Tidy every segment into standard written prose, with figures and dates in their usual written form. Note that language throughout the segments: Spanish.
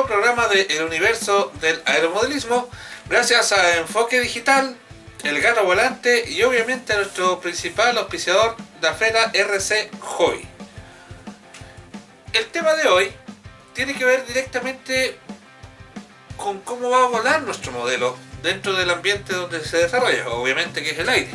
nuevo programa de El Universo del Aeromodelismo, gracias a Enfoque Digital, El Gato Volante y obviamente a nuestro principal auspiciador, la feria RC Hobby. El tema de hoy tiene que ver directamente con cómo va a volar nuestro modelo dentro del ambiente donde se desarrolla, obviamente que es el aire.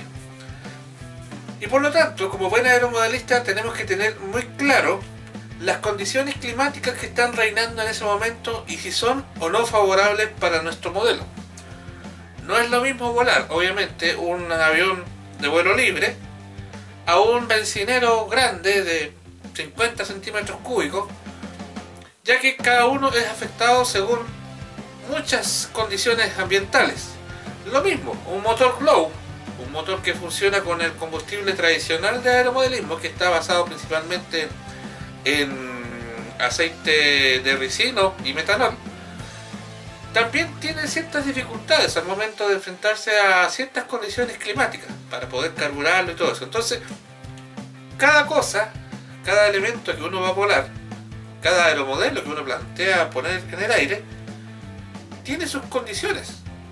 Y por lo tanto, como buen aeromodelista, tenemos que tener muy claro las condiciones climáticas que están reinando en ese momento y si son o no favorables para nuestro modelo. No es lo mismo volar, obviamente, un avión de vuelo libre a un bencinero grande de 50 centímetros cúbicos, ya que cada uno es afectado según muchas condiciones ambientales. Lo mismo, un motor Glow, un motor que funciona con el combustible tradicional de aeromodelismo, que está basado principalmente en aceite de ricino y metanol, también tiene ciertas dificultades al momento de enfrentarse a ciertas condiciones climáticas para poder carburarlo y todo eso. Entonces, cada cosa, cada elemento que uno va a volar, cada aeromodelo que uno plantea poner en el aire, tiene sus condiciones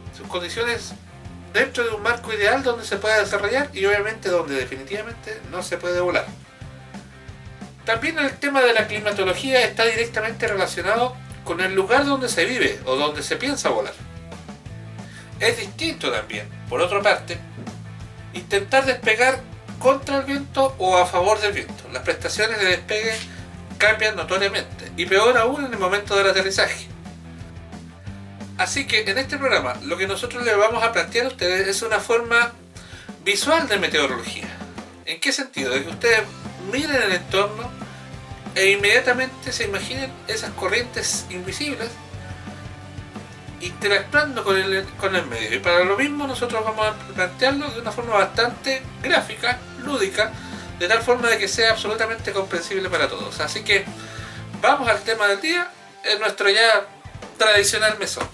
dentro de un marco ideal donde se pueda desarrollar y obviamente donde definitivamente no se puede volar. También el tema de la climatología está directamente relacionado con el lugar donde se vive o donde se piensa volar. Es distinto también, por otra parte, intentar despegar contra el viento o a favor del viento. Las prestaciones de despegue cambian notoriamente y peor aún en el momento del aterrizaje. Así que en este programa lo que nosotros les vamos a plantear a ustedes es una forma visual de meteorología. ¿En qué sentido? De que ustedes miren el entorno e inmediatamente se imaginen esas corrientes invisibles interactuando con el medio. Y para lo mismo nosotros vamos a plantearlo de una forma bastante gráfica, lúdica, de tal forma de que sea absolutamente comprensible para todos. Así que vamos al tema del día, en nuestro ya tradicional mesón.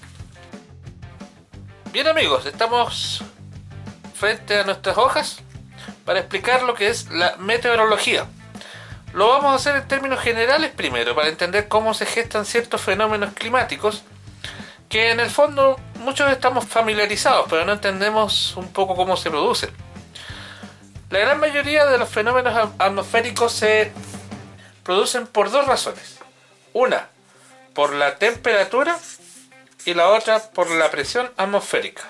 Bien amigos, estamos frente a nuestras hojas para explicar lo que es la meteorología. Lo vamos a hacer en términos generales primero, para entender cómo se gestan ciertos fenómenos climáticos que en el fondo muchos estamos familiarizados, pero no entendemos un poco cómo se producen. La gran mayoría de los fenómenos atmosféricos se producen por dos razones. Una, por la temperatura, y la otra por la presión atmosférica.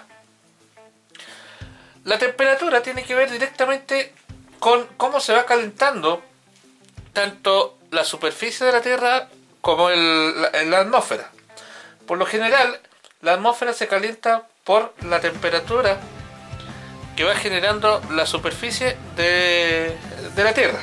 La temperatura tiene que ver directamente con cómo se va calentando tanto la superficie de la Tierra como la atmósfera. Por lo general, la atmósfera se calienta por la temperatura que va generando la superficie de la Tierra.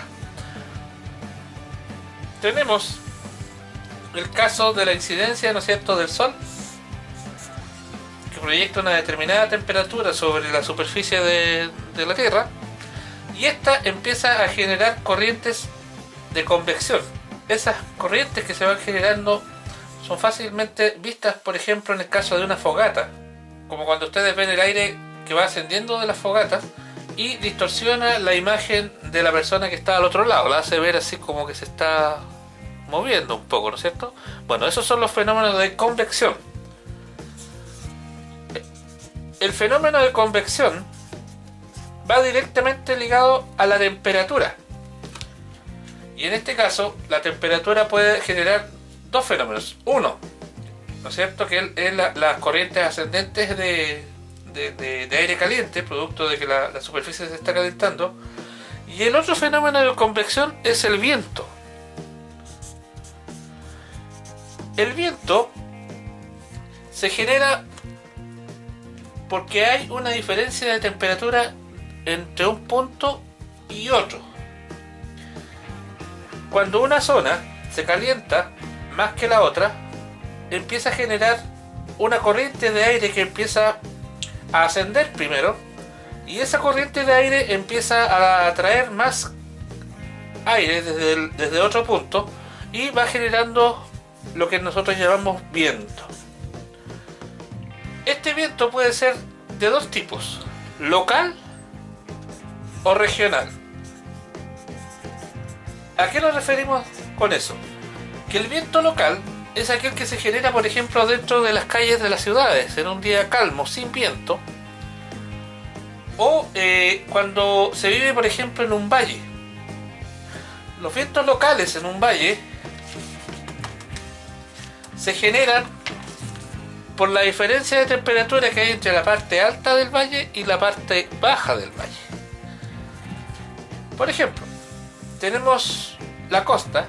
Tenemos el caso de la incidencia, ¿no es cierto?, del Sol, que proyecta una determinada temperatura sobre la superficie de la Tierra, y esta empieza a generar corrientes de convección. Esas corrientes que se van generando son fácilmente vistas, por ejemplo, en el caso de una fogata, como cuando ustedes ven el aire que va ascendiendo de las fogatas y distorsiona la imagen de la persona que está al otro lado, la hace ver así como que se está moviendo un poco, ¿no es cierto? Bueno, esos son los fenómenos de convección. El fenómeno de convección va directamente ligado a la temperatura. Y en este caso, la temperatura puede generar dos fenómenos. Uno, ¿no es cierto?, que es las corrientes ascendentes de aire caliente, producto de que la superficie se está calentando. Y el otro fenómeno de convección es el viento. El viento se genera porque hay una diferencia de temperatura entre un punto y otro. Cuando una zona se calienta más que la otra, empieza a generar una corriente de aire que empieza a ascender primero, y esa corriente de aire empieza a atraer más aire desde otro punto y va generando lo que nosotros llamamos viento. Este viento puede ser de dos tipos: local o regional. ¿A qué nos referimos con eso? Que el viento local es aquel que se genera, por ejemplo, dentro de las calles de las ciudades, en un día calmo, sin viento, o cuando se vive, por ejemplo, en un valle. Los vientos locales en un valle se generan por la diferencia de temperatura que hay entre la parte alta del valle y la parte baja del valle. Por ejemplo, tenemos la costa,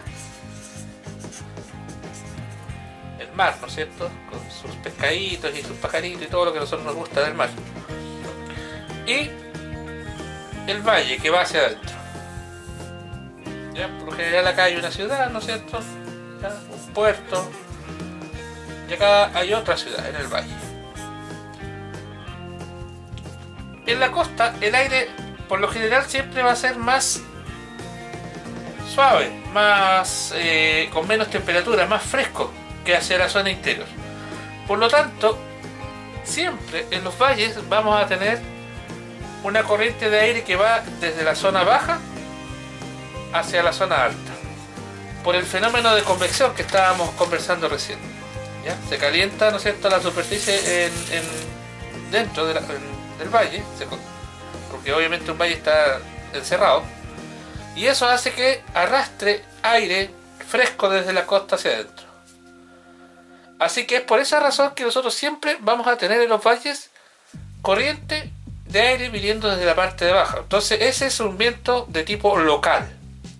el mar, ¿no es cierto?, con sus pescaditos y sus pajaritos y todo lo que a nosotros nos gusta del mar, y el valle que va hacia adentro. ¿Ya? Por lo general acá hay una ciudad, ¿no es cierto?, ¿ya? Un puerto, y acá hay otra ciudad en el valle. En la costa el aire por lo general siempre va a ser más suave, más con menos temperatura, más fresco que hacia la zona interior. Por lo tanto, siempre en los valles vamos a tener una corriente de aire que va desde la zona baja hacia la zona alta, por el fenómeno de convección que estábamos conversando recién. ¿Ya? Se calienta, ¿no es cierto?, la superficie dentro del valle, porque obviamente un valle está encerrado, y eso hace que arrastre aire fresco desde la costa hacia adentro. Así que es por esa razón que nosotros siempre vamos a tener en los valles corriente de aire viniendo desde la parte de abajo. Entonces ese es un viento de tipo local,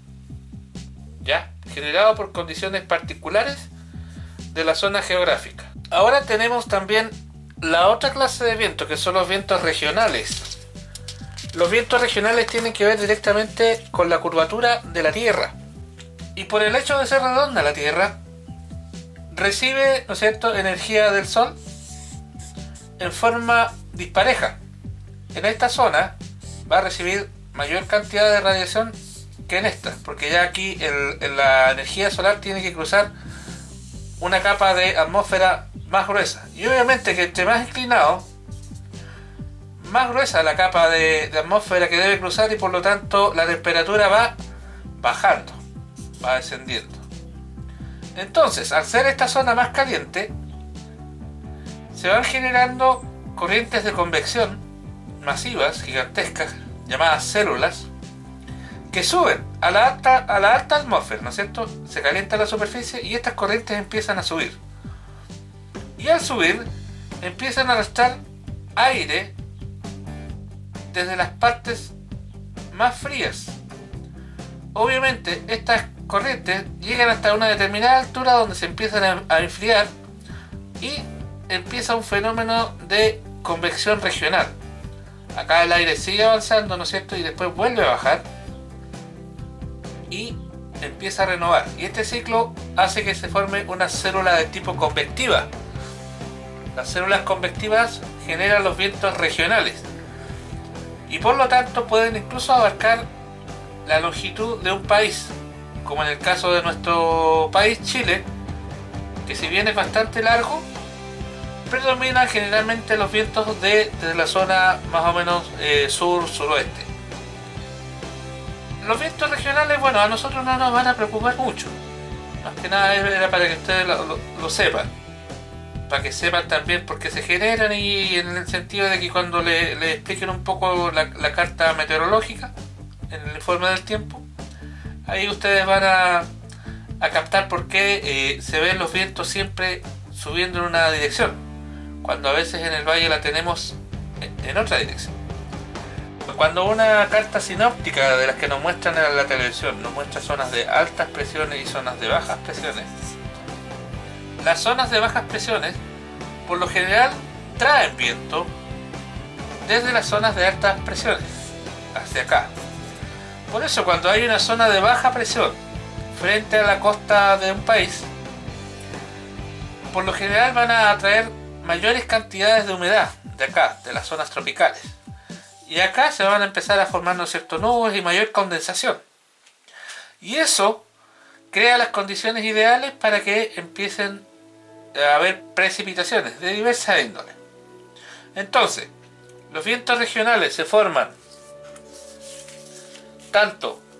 ¿ya?, generado por condiciones particulares de la zona geográfica. Ahora tenemos también la otra clase de viento, que son los vientos regionales. Los vientos regionales tienen que ver directamente con la curvatura de la Tierra, y por el hecho de ser redonda la Tierra recibe, ¿no es cierto?, energía del Sol en forma dispareja. En esta zona va a recibir mayor cantidad de radiación que en esta, porque ya aquí la energía solar tiene que cruzar una capa de atmósfera más gruesa, y obviamente que entre más inclinado, más gruesa la capa de atmósfera que debe cruzar, y por lo tanto la temperatura va bajando, va descendiendo. Entonces, al ser esta zona más caliente, se van generando corrientes de convección masivas, gigantescas, llamadas células, que suben a la alta atmósfera, ¿no es cierto? Se calienta la superficie y estas corrientes empiezan a subir. Y al subir, empiezan a arrastrar aire desde las partes más frías. Obviamente, estas corrientes llegan hasta una determinada altura donde se empiezan a enfriar y empieza un fenómeno de convección regional. Acá el aire sigue avanzando, ¿no es cierto? Y después vuelve a bajar y empieza a renovar, y este ciclo hace que se forme una célula de tipo convectiva. Las células convectivas generan los vientos regionales y por lo tanto pueden incluso abarcar la longitud de un país, como en el caso de nuestro país Chile, que si bien es bastante largo, predominan generalmente los vientos de la zona más o menos sur-suroeste. Los vientos regionales, bueno, a nosotros no nos van a preocupar mucho. Más que nada era para que ustedes lo sepan. Para que sepan también por qué se generan, y en el sentido de que cuando le expliquen un poco la carta meteorológica, en el informe del tiempo, ahí ustedes van a captar por qué se ven los vientos siempre subiendo en una dirección, cuando a veces en el valle la tenemos en otra dirección. Cuando una carta sinóptica de las que nos muestran en la televisión nos muestra zonas de altas presiones y zonas de bajas presiones, las zonas de bajas presiones por lo general traen viento desde las zonas de altas presiones hacia acá. Por eso cuando hay una zona de baja presión frente a la costa de un país, por lo general van a atraer mayores cantidades de humedad de acá, de las zonas tropicales. Y acá se van a empezar a formar, ¿no es cierto?, nubes y mayor condensación. Y eso crea las condiciones ideales para que empiecen a haber precipitaciones de diversas índoles. Entonces, los vientos regionales se forman tanto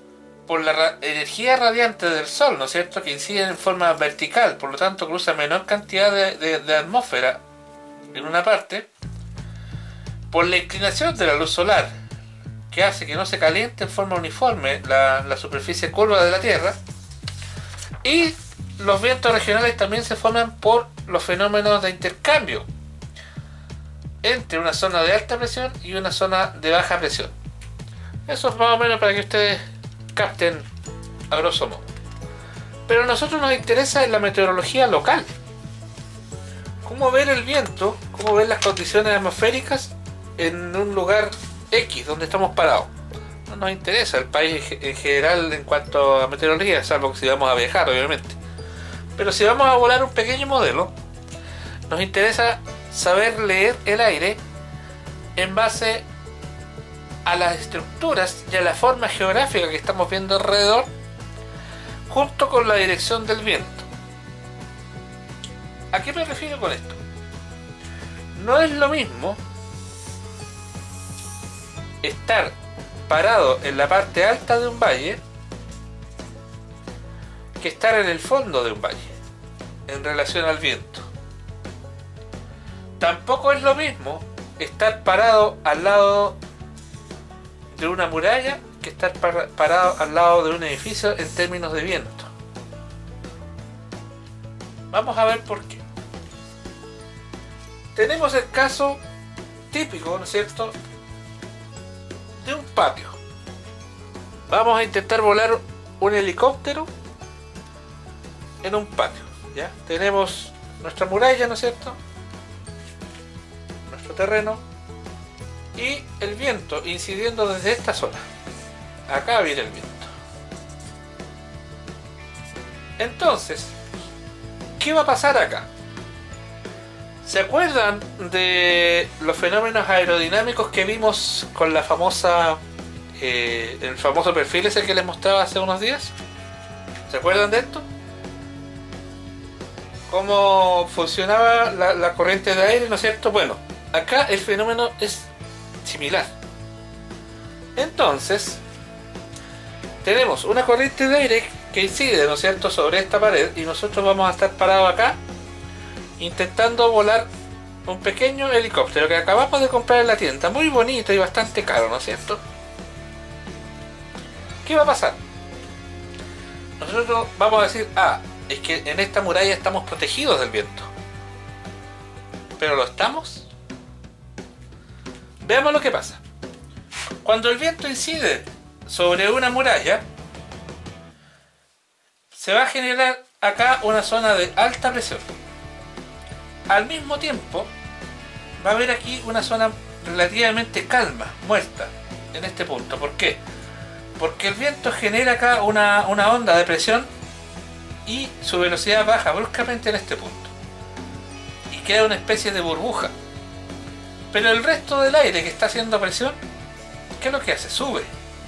por la energía radiante del Sol, ¿no es cierto?, que incide en forma vertical, por lo tanto cruza menor cantidad de atmósfera en una parte, por la inclinación de la luz solar, que hace que no se caliente en forma uniforme la superficie curva de la Tierra, y los vientos regionales también se forman por los fenómenos de intercambio entre una zona de alta presión y una zona de baja presión. Eso es más o menos para que ustedes capten a grosso modo. Pero a nosotros nos interesa la meteorología local. Cómo ver el viento, cómo ver las condiciones atmosféricas en un lugar X donde estamos parados. No nos interesa el país en general en cuanto a meteorología, salvo que si vamos a viajar, obviamente. Pero si vamos a volar un pequeño modelo, nos interesa saber leer el aire en base a las estructuras y a la forma geográfica que estamos viendo alrededor, junto con la dirección del viento. ¿A qué me refiero con esto? No es lo mismo estar parado en la parte alta de un valle que estar en el fondo de un valle en relación al viento. Tampoco es lo mismo estar parado al lado de una muralla que estar parado al lado de un edificio en términos de viento. Vamos a ver por qué. Tenemos el caso típico, ¿no es cierto?, de un patio. Vamos a intentar volar un helicóptero en un patio, ¿ya? Tenemos nuestra muralla, ¿no es cierto?, nuestro terreno, y el viento incidiendo desde esta zona. Acá viene el viento. Entonces, ¿qué va a pasar acá? ¿Se acuerdan de los fenómenos aerodinámicos que vimos con la famosa el famoso perfil ese que les mostraba hace unos días? ¿Se acuerdan de esto? ¿Cómo funcionaba la corriente de aire, ¿no es cierto? Bueno, acá el fenómeno es similar. Entonces, tenemos una corriente de aire que incide, ¿no es cierto?, sobre esta pared, y nosotros vamos a estar parados acá intentando volar un pequeño helicóptero que acabamos de comprar en la tienda, muy bonito y bastante caro, ¿no es cierto? ¿Qué va a pasar? Nosotros vamos a decir, es que en esta muralla estamos protegidos del viento. ¿Pero lo estamos? Veamos lo que pasa. Cuando el viento incide sobre una muralla, se va a generar acá una zona de alta presión. Al mismo tiempo, va a haber aquí una zona relativamente calma, muerta, en este punto. ¿Por qué? Porque el viento genera acá una onda de presión y su velocidad baja bruscamente en este punto. Y queda una especie de burbuja. Pero el resto del aire que está haciendo presión, ¿qué es lo que hace? Sube.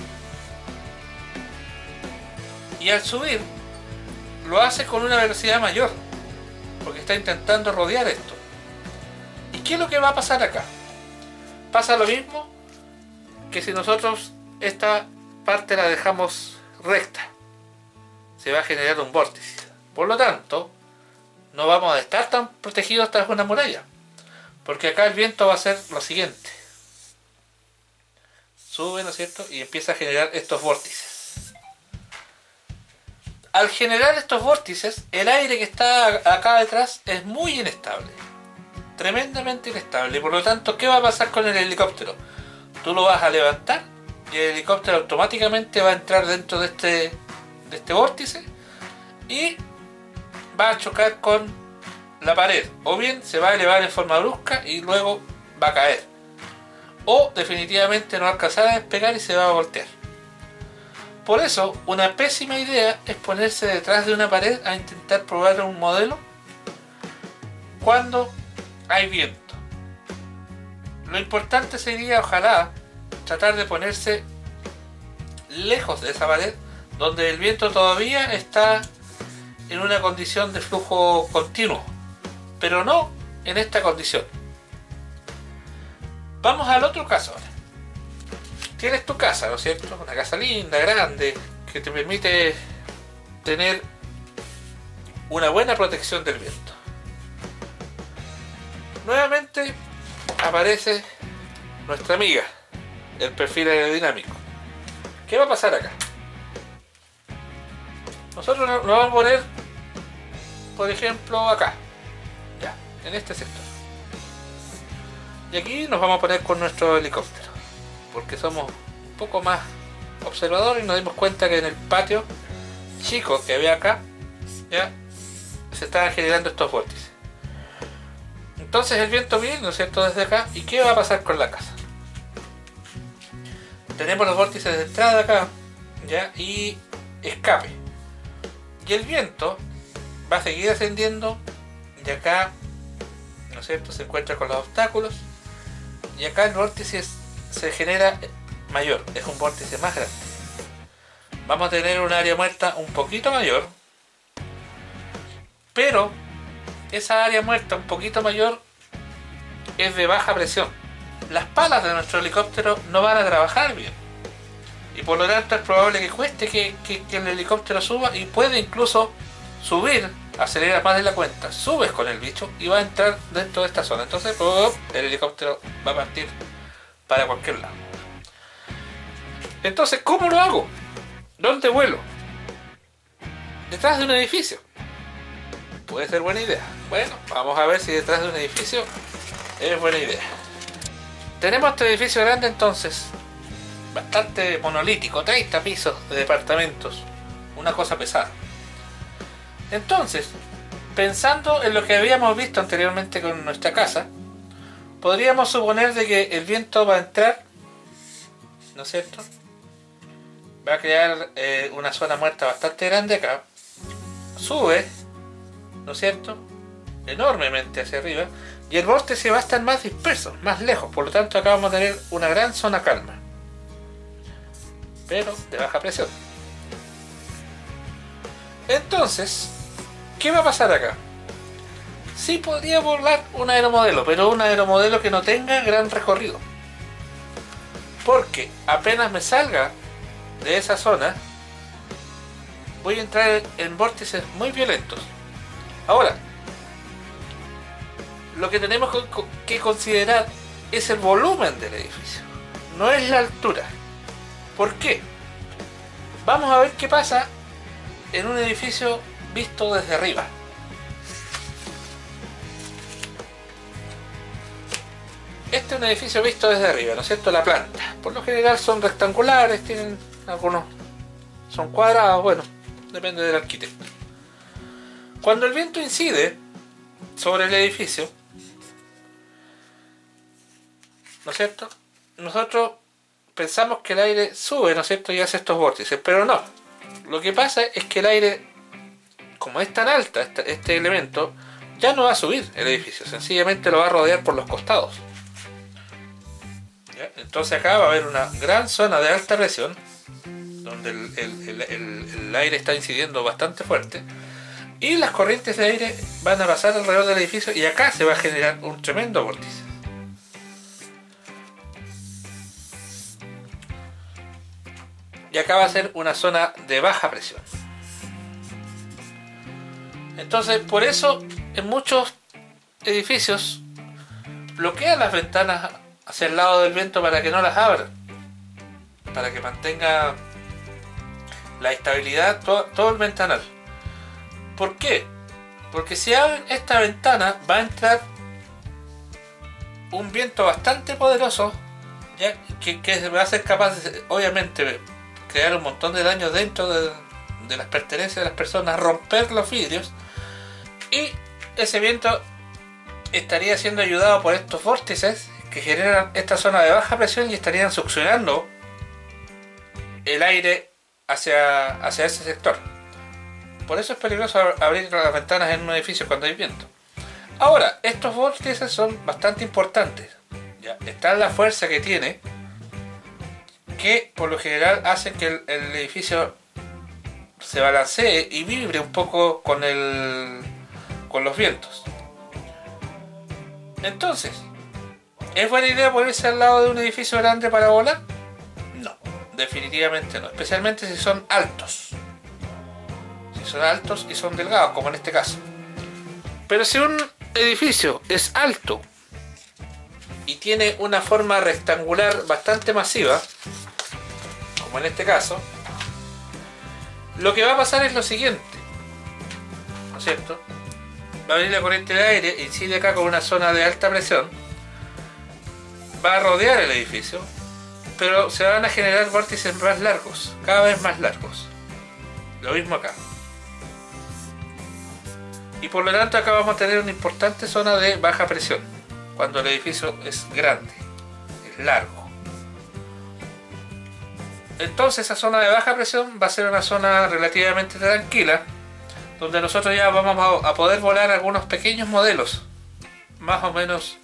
Y al subir, lo hace con una velocidad mayor, porque está intentando rodear esto. ¿Y qué es lo que va a pasar acá? Pasa lo mismo que si nosotros esta parte la dejamos recta. Se va a generar un vórtice. Por lo tanto, no vamos a estar tan protegidos tras una muralla, porque acá el viento va a hacer lo siguiente. Sube, ¿no es cierto?, y empieza a generar estos vórtices. Al generar estos vórtices, el aire que está acá detrás es muy inestable, tremendamente inestable, y por lo tanto, ¿qué va a pasar con el helicóptero? Tú lo vas a levantar y el helicóptero automáticamente va a entrar dentro de este vórtice y va a chocar con la pared, o bien se va a elevar en forma brusca y luego va a caer, o definitivamente no va a alcanzar a despegar y se va a voltear. Por eso, una pésima idea es ponerse detrás de una pared a intentar probar un modelo cuando hay viento. Lo importante sería, ojalá, tratar de ponerse lejos de esa pared, donde el viento todavía está en una condición de flujo continuo, pero no en esta condición. Vamos al otro caso ahora. Tienes tu casa, ¿no es cierto? Una casa linda, grande, que te permite tener una buena protección del viento. Nuevamente aparece nuestra amiga, el perfil aerodinámico. ¿Qué va a pasar acá? Nosotros lo vamos a poner, por ejemplo, acá, ya, en este sector. Y aquí nos vamos a poner con nuestro helicóptero, porque somos un poco más observadores y nos dimos cuenta que en el patio chico que había acá, ya, se estaban generando estos vórtices. Entonces el viento viene, ¿no es cierto?, desde acá. ¿Y qué va a pasar con la casa? Tenemos los vórtices de entrada acá, ya, y escape. Y el viento va a seguir ascendiendo, y acá, ¿no es cierto?, se encuentra con los obstáculos, y acá el vórtice se genera mayor, es un vórtice más grande. Vamos a tener un área muerta un poquito mayor, pero esa área muerta un poquito mayor es de baja presión. Las palas de nuestro helicóptero no van a trabajar bien, y por lo tanto es probable que cueste que el helicóptero suba, y puede incluso subir, acelera más de la cuenta, subes con el bicho y va a entrar dentro de esta zona. Entonces el helicóptero va a partir para cualquier lado. Entonces, ¿cómo lo hago? ¿Dónde vuelo? Detrás de un edificio. Puede ser buena idea. Bueno, vamos a ver si detrás de un edificio es buena idea. Tenemos este edificio grande, entonces, bastante monolítico, 30 pisos de departamentos, una cosa pesada. Entonces, pensando en lo que habíamos visto anteriormente con nuestra casa, podríamos suponer de que el viento va a entrar, ¿no es cierto?, va a crear una zona muerta bastante grande acá, sube, ¿no es cierto?, enormemente hacia arriba, y el vórtice va a estar más disperso, más lejos. Por lo tanto, acá vamos a tener una gran zona calma, pero de baja presión. Entonces, ¿qué va a pasar acá? Sí podría volar un aeromodelo, pero un aeromodelo que no tenga gran recorrido, porque apenas me salga de esa zona voy a entrar en vórtices muy violentos. Ahora, lo que tenemos que considerar es el volumen del edificio, no es la altura. ¿Por qué? Vamos a ver qué pasa en un edificio visto desde arriba. Este es un edificio visto desde arriba, ¿no es cierto? La planta. Por lo general son rectangulares, tienen algunos, son cuadrados, bueno, depende del arquitecto. Cuando el viento incide sobre el edificio, ¿no es cierto?, nosotros pensamos que el aire sube, ¿no es cierto?, y hace estos vórtices, pero no. Lo que pasa es que el aire, como es tan alta este elemento, ya no va a subir el edificio, sencillamente lo va a rodear por los costados. ¿Ya? Entonces acá va a haber una gran zona de alta presión, donde el aire está incidiendo bastante fuerte, y las corrientes de aire van a pasar alrededor del edificio, y acá se va a generar un tremendo vórtice. Y acá va a ser una zona de baja presión. Entonces, por eso en muchos edificios bloquean las ventanas hacia el lado del viento para que no las abran, para que mantenga la estabilidad todo el ventanal. ¿Por qué? Porque si abren esta ventana va a entrar un viento bastante poderoso, ¿ya?, que va a ser capaz de, obviamente, crear un montón de daños dentro de las pertenencias de las personas, romper los vidrios, y ese viento estaría siendo ayudado por estos vórtices que generan esta zona de baja presión y estarían succionando el aire hacia ese sector. Por eso es peligroso abrir las ventanas en un edificio cuando hay viento. Ahora, estos vórtices son bastante importantes, ¿ya? Está la fuerza que tiene, que por lo general hacen que el edificio se balancee y vibre un poco con los vientos. Entonces, ¿es buena idea ponerse al lado de un edificio grande para volar? No. definitivamente no, especialmente si son altos. Si son altos y son delgados, como en este caso. Pero si un edificio es alto y tiene una forma rectangular bastante masiva, como en este caso, lo que va a pasar es lo siguiente, ¿no es cierto? Va a venir la corriente de aire, incide acá con una zona de alta presión, va a rodear el edificio, pero se van a generar vórtices más largos, cada vez más largos. Lo mismo acá. Y por lo tanto acá vamos a tener una importante zona de baja presión, cuando el edificio es grande, es largo. Entonces esa zona de baja presión va a ser una zona relativamente tranquila, donde nosotros ya vamos a poder volar algunos pequeños modelos, más o menos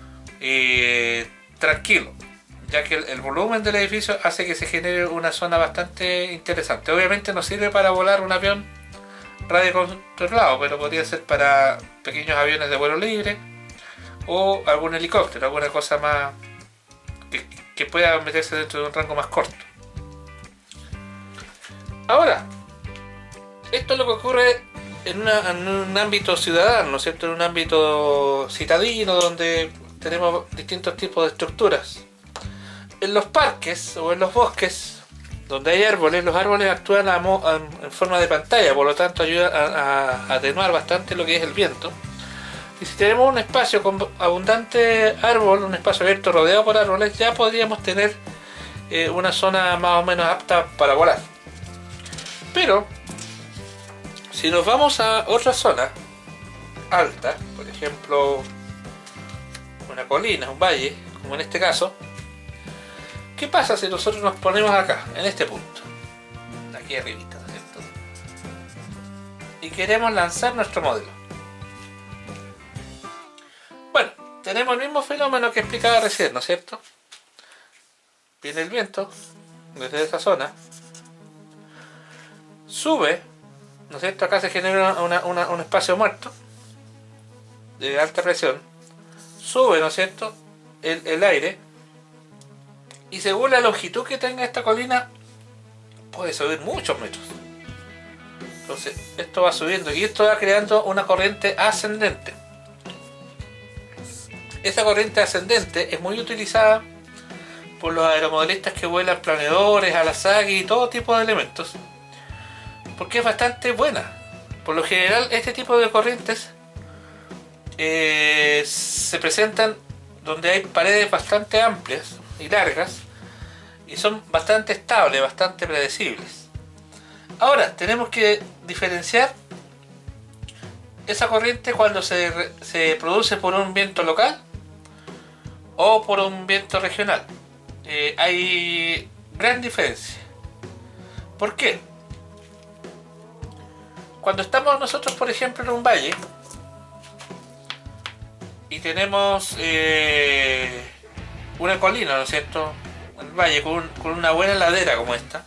tranquilo, ya que el volumen del edificio hace que se genere una zona bastante interesante. Obviamente no sirve para volar un avión radiocontrolado, pero podría ser para pequeños aviones de vuelo libre o algún helicóptero, alguna cosa más que pueda meterse dentro de un rango más corto. Ahora, esto es lo que ocurre en un ámbito ciudadano, ¿no es cierto? En un ámbito citadino donde tenemos distintos tipos de estructuras. En los parques o en los bosques donde hay árboles, los árboles actúan en forma de pantalla, por lo tanto ayudan a atenuar bastante lo que es el viento. Y si tenemos un espacio con abundante árbol, un espacio abierto rodeado por árboles, ya podríamos tener una zona más o menos apta para volar. Pero si nos vamos a otra zona alta, por ejemplo una colina, un valle, como en este caso, ¿qué pasa si nosotros nos ponemos acá, en este punto, aquí arribita, ¿no es cierto? Y queremos lanzar nuestro modelo. Bueno, tenemos el mismo fenómeno que explicaba recién, ¿no es cierto? Viene el viento desde esa zona, sube, ¿no es cierto? Acá se genera un espacio muerto de alta presión, sube, ¿no es cierto?, el aire, y según la longitud que tenga esta colina puede subir muchos metros. Entonces esto va subiendo y esto va creando una corriente ascendente. Esa corriente ascendente es muy utilizada por los aeromodelistas que vuelan planeadores, alasagui y todo tipo de elementos, porque es bastante buena. Por lo general este tipo de corrientes se presentan donde hay paredes bastante amplias y largas y son bastante estables, bastante predecibles. Ahora tenemos que diferenciar esa corriente cuando se produce por un viento local o por un viento regional. Hay gran diferencia. ¿Por qué? Cuando estamos nosotros, por ejemplo, en un valle y tenemos una colina, ¿no es cierto?, el valle con una buena ladera como esta,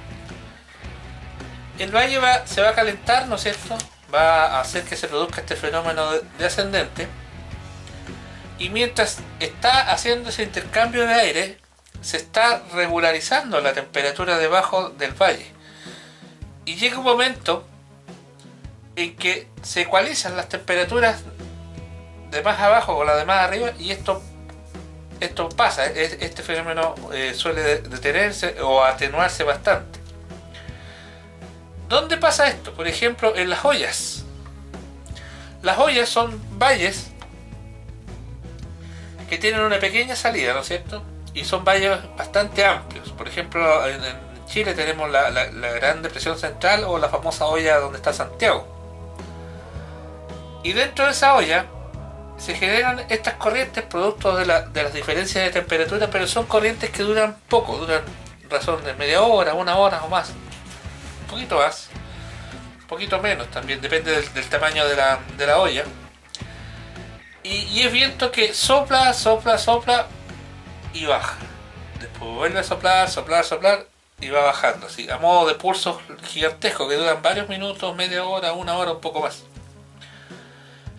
el valle se va a calentar, ¿no es cierto?, va a hacer que se produzca este fenómeno de ascendente, y mientras está haciendo ese intercambio de aire se está regularizando la temperatura debajo del valle, y llega un momento en que se ecualizan las temperaturas de más abajo con las de más arriba, y esto pasa, este fenómeno suele detenerse o atenuarse bastante. ¿Dónde pasa esto? Por ejemplo, en las ollas. Las ollas son valles que tienen una pequeña salida, ¿no es cierto? Y son valles bastante amplios. Por ejemplo, en Chile tenemos la Gran Depresión Central, o la famosa olla donde está Santiago. Y dentro de esa olla se generan estas corrientes producto de las diferencias de temperatura, pero son corrientes que duran poco, duran razón de media hora, una hora o más. Un poquito más, un poquito menos también, depende del tamaño de la olla. Y es viento que sopla, sopla, sopla y baja. Después vuelve a soplar, soplar, soplar y va bajando, así, a modo de pulsos gigantescos que duran varios minutos, media hora, una hora, un poco más.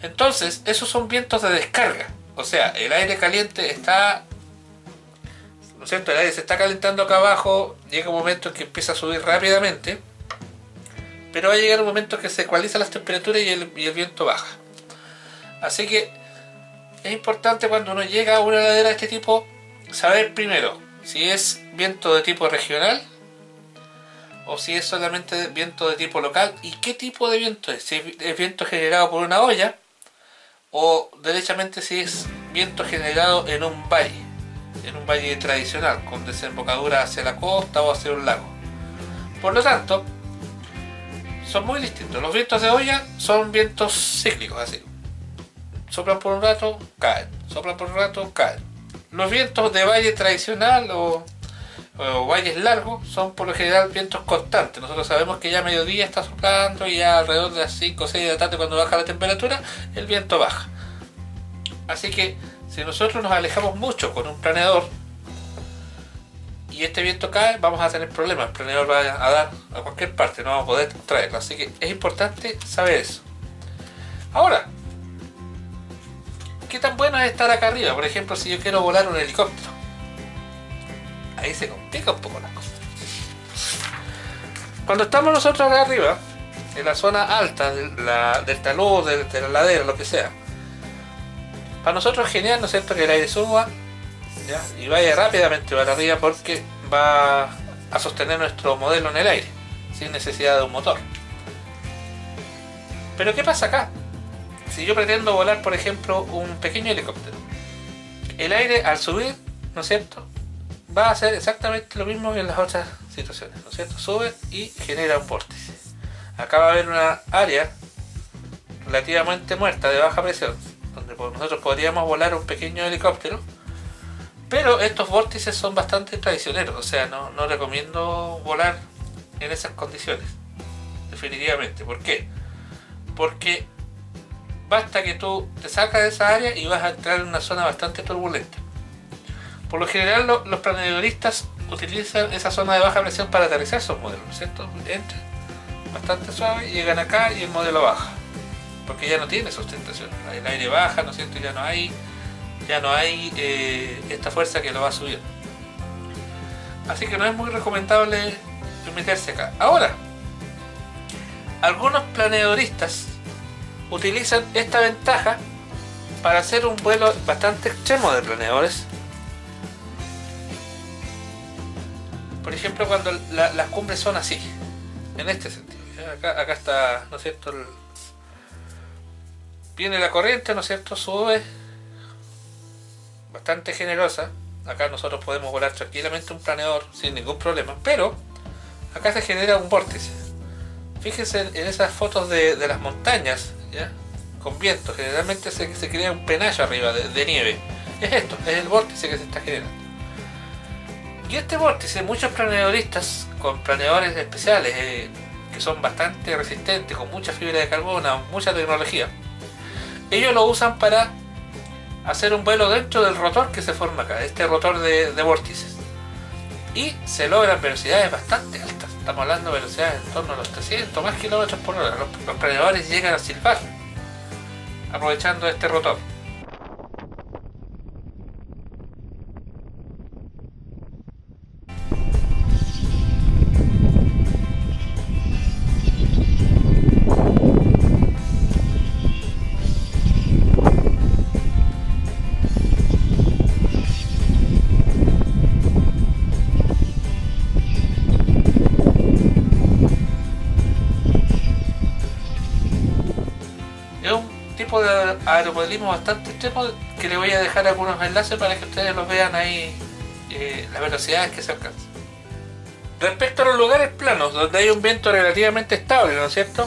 Entonces, esos son vientos de descarga. O sea, el aire caliente está ¿no es cierto? El aire se está calentando acá abajo, llega un momento en que empieza a subir rápidamente, pero va a llegar un momento que se ecualizan las temperaturas y el viento baja. Así que es importante cuando uno llega a una ladera de este tipo saber primero si es viento de tipo regional o si es solamente viento de tipo local y qué tipo de viento es. Si es viento generado por una olla o derechamente si es viento generado en un valle tradicional con desembocadura hacia la costa o hacia un lago. Por lo tanto, son muy distintos. Los vientos de olla son vientos cíclicos, así. Soplan por un rato, caen. Soplan por un rato, caen. Los vientos de valle tradicional o valles largos son por lo general vientos constantes. Nosotros sabemos que ya a mediodía está soplando y ya alrededor de las 5 o 6 de la tarde, cuando baja la temperatura, el viento baja. Así que si nosotros nos alejamos mucho con un planeador y este viento cae, vamos a tener problemas. El planeador va a dar a cualquier parte, no vamos a poder traerlo. Así que es importante saber eso. Ahora, ¿qué tan bueno es estar acá arriba? Por ejemplo, si yo quiero volar un helicóptero. Ahí se complica un poco la cosa. Cuando estamos nosotros acá arriba, en la zona alta del talud, de la ladera, lo que sea, para nosotros es genial, ¿no es cierto?, que el aire suba, ¿ya?, y vaya rápidamente para arriba, porque va a sostener nuestro modelo en el aire, sin necesidad de un motor. Pero ¿qué pasa acá? Si yo pretendo volar, por ejemplo, un pequeño helicóptero, el aire al subir, ¿no es cierto?, va a hacer exactamente lo mismo que en las otras situaciones, ¿no es cierto? Sube y genera un vórtice. Acá va a haber una área relativamente muerta de baja presión, donde nosotros podríamos volar un pequeño helicóptero, pero estos vórtices son bastante traicioneros, o sea, no recomiendo volar en esas condiciones, definitivamente. ¿Por qué? Porque basta que tú te sacas de esa área y vas a entrar en una zona bastante turbulenta. Por lo general los planeadoristas utilizan esa zona de baja presión para aterrizar sus modelos, ¿no es cierto? Entran bastante suave, llegan acá y el modelo baja, porque ya no tiene sustentación, el aire baja, ¿no es cierto? Ya no hay esta fuerza que lo va a subir. Así que no es muy recomendable meterse acá. Ahora, algunos planeadoristas utilizan esta ventaja para hacer un vuelo bastante extremo de planeadores. Por ejemplo, cuando las cumbres son así, en este sentido. Acá está, ¿no es cierto? Viene la corriente, ¿no es cierto? Sube, bastante generosa. Acá nosotros podemos volar tranquilamente un planeador sin ningún problema, pero acá se genera un vórtice. Fíjense en esas fotos de las montañas, ¿ya?, con viento, generalmente se crea un penacho arriba de nieve. Es esto, es el vórtice que se está generando. Y este vórtice, muchos planeadoristas con planeadores especiales que son bastante resistentes, con mucha fibra de carbono, mucha tecnología, ellos lo usan para hacer un vuelo dentro del rotor que se forma acá, este rotor de vórtices, y se logran velocidades bastante altas. Estamos hablando de velocidades en torno a los 300 más kilómetros por hora. Los planeadores llegan a silbar aprovechando este rotor. De aeromodelismo bastante extremo, que le voy a dejar algunos enlaces para que ustedes los vean ahí, las velocidades que se alcanzan. Respecto a los lugares planos donde hay un viento relativamente estable, ¿no es cierto?,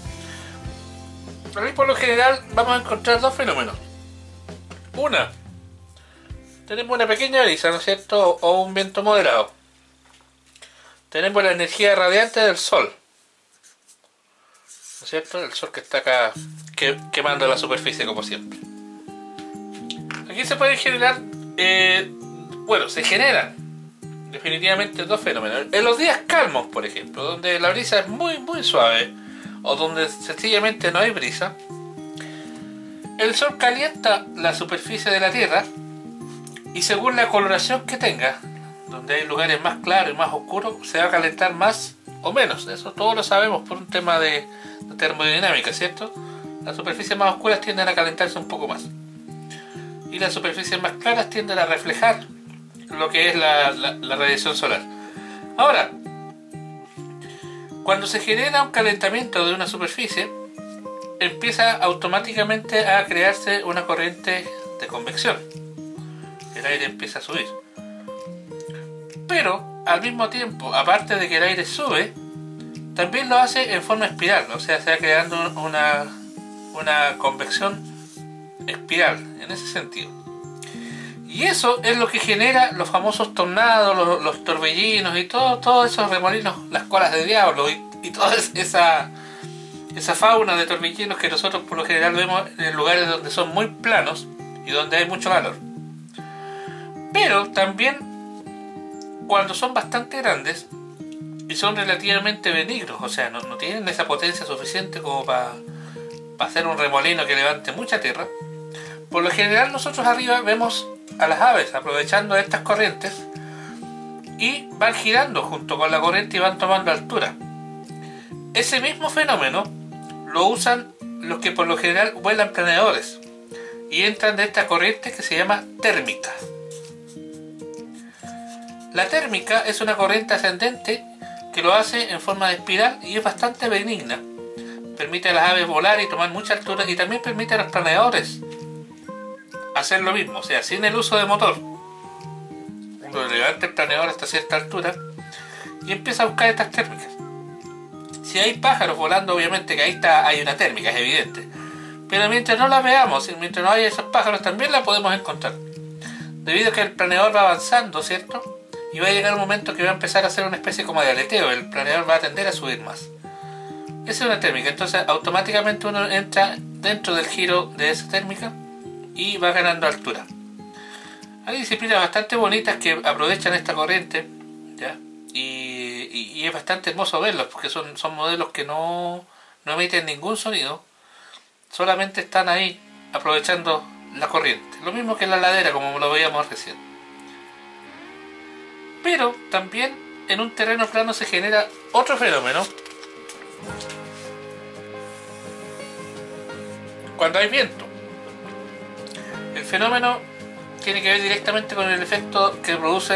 ahí por lo general vamos a encontrar dos fenómenos. Una, tenemos una pequeña brisa, ¿no es cierto?, o un viento moderado. Tenemos la energía radiante del sol, ¿no es cierto?, el sol que está acá quemando la superficie como siempre. Aquí se pueden generar, se generan definitivamente dos fenómenos. En los días calmos, por ejemplo, donde la brisa es muy suave, o donde sencillamente no hay brisa, el sol calienta la superficie de la Tierra y según la coloración que tenga, donde hay lugares más claros y más oscuros, se va a calentar más o menos. Eso todos lo sabemos por un tema de termodinámica, ¿cierto? Las superficies más oscuras tienden a calentarse un poco más. Y las superficies más claras tienden a reflejar lo que es la radiación solar. Ahora, cuando se genera un calentamiento de una superficie, empieza automáticamente a crearse una corriente de convección. El aire empieza a subir. Pero, al mismo tiempo, aparte de que el aire sube, también lo hace en forma espiral. O sea, se va creando una convección espiral, en ese sentido. Y eso es lo que genera los famosos tornados, los torbellinos y todos esos remolinos, las colas de diablo y toda esa fauna de torbellinos que nosotros por lo general vemos en lugares donde son muy planos y donde hay mucho calor. Pero también cuando son bastante grandes y son relativamente benignos, o sea, no tienen esa potencia suficiente como para hacer un remolino que levante mucha tierra, por lo general nosotros arriba vemos a las aves aprovechando estas corrientes y van girando junto con la corriente y van tomando altura. Ese mismo fenómeno lo usan los que por lo general vuelan planeadores y entran de esta corriente que se llama térmica. La térmica es una corriente ascendente que lo hace en forma de espiral y es bastante benigna. Permite a las aves volar y tomar mucha altura y también permite a los planeadores hacer lo mismo, o sea, sin el uso de motor. Uno levanta el planeador hasta cierta altura y empieza a buscar estas térmicas. Si hay pájaros volando, obviamente que ahí hay una térmica, es evidente. Pero mientras no la veamos, mientras no haya esos pájaros, también la podemos encontrar. Debido a que el planeador va avanzando, ¿cierto? Y va a llegar un momento que va a empezar a hacer una especie como de aleteo, el planeador va a tender a subir más. Esa es una térmica, entonces automáticamente uno entra dentro del giro de esa térmica y va ganando altura. Hay disciplinas bastante bonitas que aprovechan esta corriente, ¿ya? Y es bastante hermoso verlos porque son modelos que no emiten ningún sonido, solamente están ahí aprovechando la corriente. Lo mismo que en la ladera, como lo veíamos recién. Pero también en un terreno plano se genera otro fenómeno. Cuando hay viento. El fenómeno tiene que ver directamente con el efecto que producen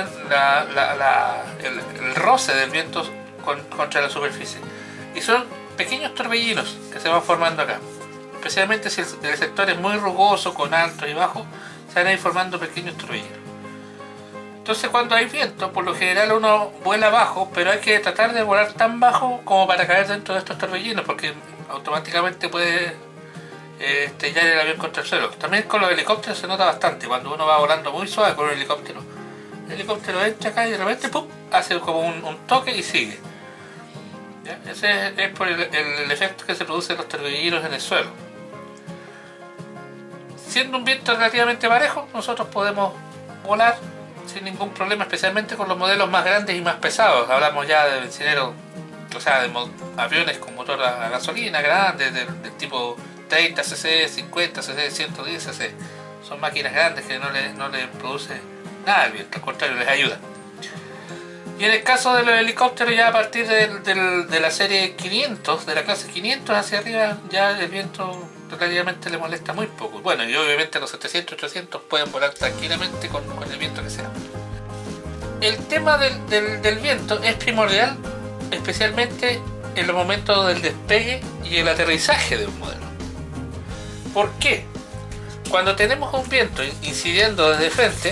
el roce del viento contra la superficie. Y son pequeños torbellinos que se van formando acá. Especialmente si el sector es muy rugoso, con alto y bajo, se van a ir formando pequeños torbellinos. Entonces cuando hay viento, por lo general uno vuela bajo, pero hay que tratar de volar tan bajo como para caer dentro de estos torbellinos, porque automáticamente puede estrellar el avión contra el suelo. También con los helicópteros se nota bastante, cuando uno va volando muy suave con un helicóptero. El helicóptero entra acá y de repente ¡pum!, hace como un toque y sigue. ¿Ya? Ese es por el efecto que se produce en los torbellinos en el suelo. Siendo un viento relativamente parejo, nosotros podemos volar sin ningún problema, especialmente con los modelos más grandes y más pesados. Hablamos ya de bencineros, o sea, de aviones con motor a gasolina grandes, del tipo 30 cc, 50 cc, 110 cc. Son máquinas grandes que no le produce nada al viento, al contrario, les ayuda. Y en el caso de los helicópteros, ya a partir de la serie 500, de la clase 500 hacia arriba, ya el viento relativamente le molesta muy poco. Bueno, y obviamente los 700, 800 pueden volar tranquilamente con el viento que sea. El tema del viento es primordial, especialmente en los momentos del despegue y el aterrizaje de un modelo. ¿Por qué? Cuando tenemos un viento incidiendo desde frente,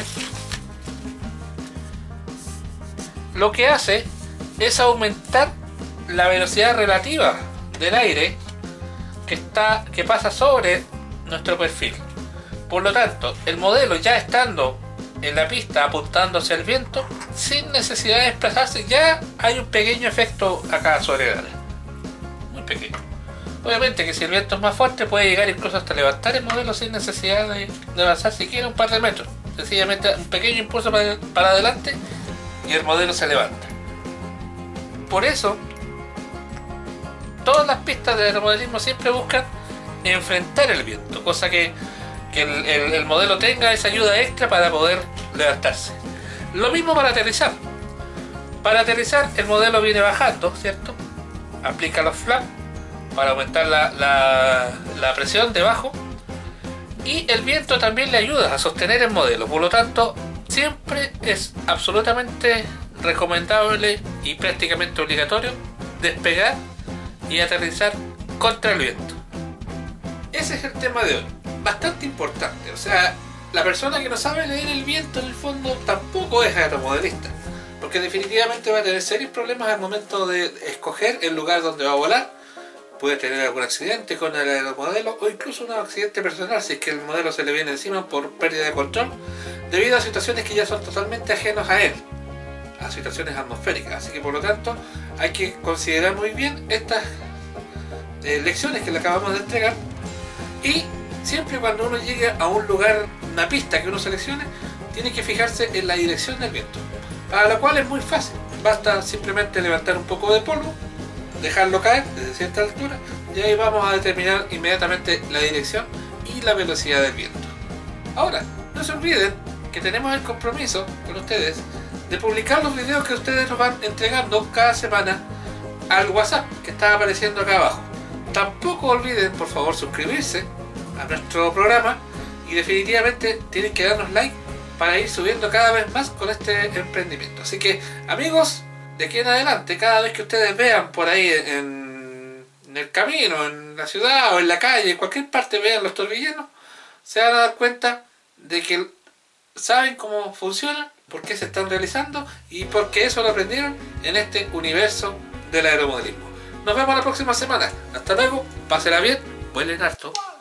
lo que hace es aumentar la velocidad relativa del aire que pasa sobre nuestro perfil. Por lo tanto, el modelo, ya estando en la pista apuntando hacia el viento, sin necesidad de desplazarse, ya hay un pequeño efecto acá sobre el área, muy pequeño. Obviamente que si el viento es más fuerte puede llegar incluso hasta levantar el modelo sin necesidad de avanzar siquiera un par de metros. Sencillamente un pequeño impulso para adelante y el modelo se levanta. Por eso todas las pistas de aeromodelismo siempre buscan enfrentar el viento, cosa que el modelo tenga esa ayuda extra para poder levantarse. Lo mismo para aterrizar. Para aterrizar el modelo viene bajando, ¿cierto? Aplica los flaps para aumentar la presión debajo. Y el viento también le ayuda a sostener el modelo. Por lo tanto, siempre es absolutamente recomendable y prácticamente obligatorio despegar y aterrizar contra el viento. Ese es el tema de hoy. Bastante importante. O sea, la persona que no sabe leer el viento en el fondo tampoco es aeromodelista. Porque definitivamente va a tener serios problemas al momento de escoger el lugar donde va a volar. Puede tener algún accidente con el aeromodelo o incluso un accidente personal si es que el modelo se le viene encima por pérdida de control debido a situaciones que ya son totalmente ajenos a él, a situaciones atmosféricas. Así que por lo tanto hay que considerar muy bien estas lecciones que le acabamos de entregar, y siempre cuando uno llegue a un lugar, una pista que uno seleccione, tiene que fijarse en la dirección del viento, para lo cual es muy fácil. Basta simplemente levantar un poco de polvo, dejarlo caer desde cierta altura y ahí vamos a determinar inmediatamente la dirección y la velocidad del viento. Ahora, no se olviden que tenemos el compromiso con ustedes de publicar los videos que ustedes nos van entregando cada semana al WhatsApp que está apareciendo acá abajo. Tampoco olviden, por favor, suscribirse a nuestro programa y definitivamente tienen que darnos like para ir subiendo cada vez más con este emprendimiento. Así que, amigos, de aquí en adelante, cada vez que ustedes vean por ahí en el camino, en la ciudad o en la calle, en cualquier parte vean los torbellinos, se van a dar cuenta de que saben cómo funcionan, por qué se están realizando y por qué eso lo aprendieron en este universo del aeromodelismo. Nos vemos la próxima semana. Hasta luego, pásela bien, vuelen harto.